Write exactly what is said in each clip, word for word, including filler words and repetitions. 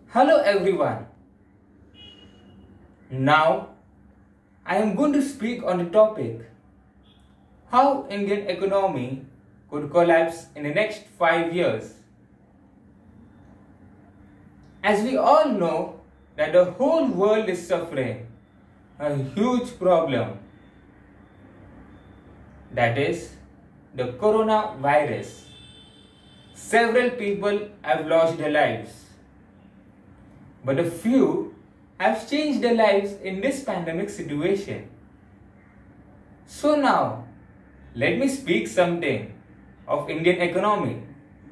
Hello everyone. Now I am going to speak on the topic how Indian economy could collapse in the next five years. As we all know that the whole world is suffering a huge problem, that is the coronavirus. Several people have lost their lives, but a few have changed their lives in this pandemic situation. So now, let me speak something of Indian economy.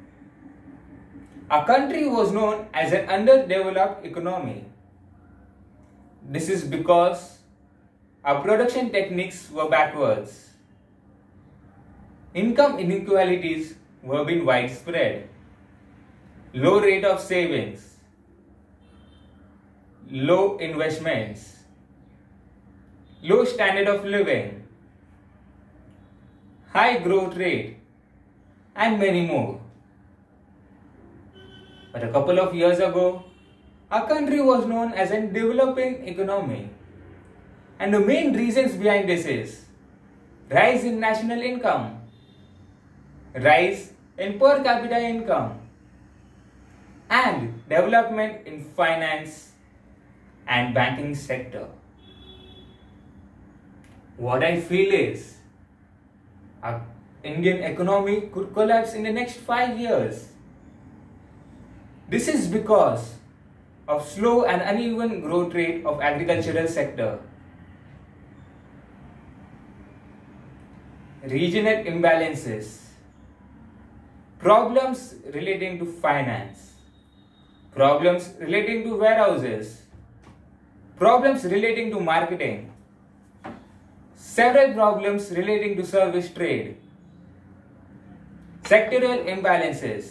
Our country was known as an underdeveloped economy. This is because our production techniques were backwards. Income inequalities were being widespread. Low rate of savings, low investments, low standard of living, high growth rate, and many more. But a couple of years ago, our country was known as a developing economy. And the main reasons behind this is rise in national income, rise in per capita income, and development in finance and banking sector. What I feel is our Indian economy could collapse in the next five years. This is because of slow and uneven growth rate of agricultural sector, regional imbalances, problems relating to finance, problems relating to warehouses, problems relating to marketing, several problems relating to service trade, sectoral imbalances,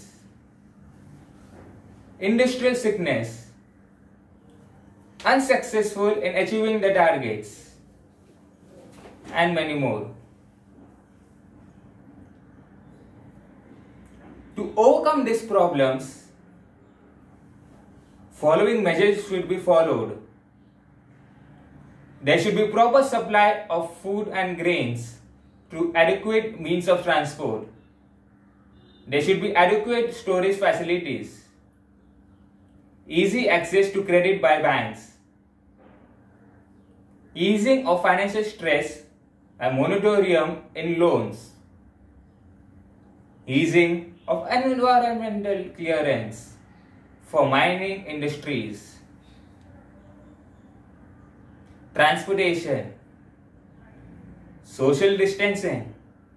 industrial sickness, unsuccessful in achieving the targets, and many more. To overcome these problems, following measures should be followed. There should be proper supply of food and grains through adequate means of transport. There should be adequate storage facilities, easy access to credit by banks, easing of financial stress and moratorium in loans, easing of environmental clearance for mining industries, transportation, social distancing,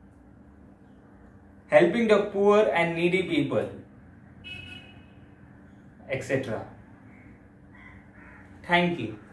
helping the poor and needy people, et cetera. Thank you.